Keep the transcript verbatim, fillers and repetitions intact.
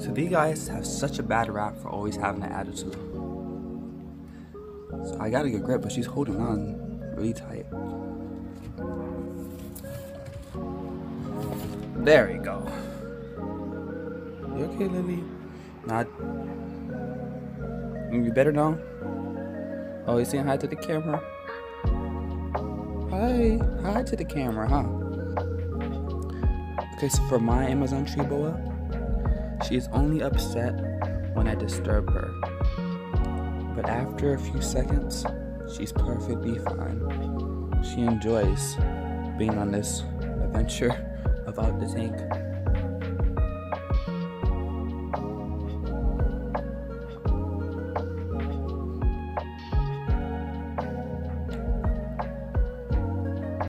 So these guys have such a bad rap for always having an attitude. So I got a good grip, but she's holding on really tight. There we go. You okay, Lily? Not. You better now? Oh, you saying hi to the camera? Hi. Hi to the camera, huh? Okay, so for my Amazon tree boa, she is only upset when I disturb her. But after a few seconds, she's perfectly fine. She enjoys being on this adventure about the tank.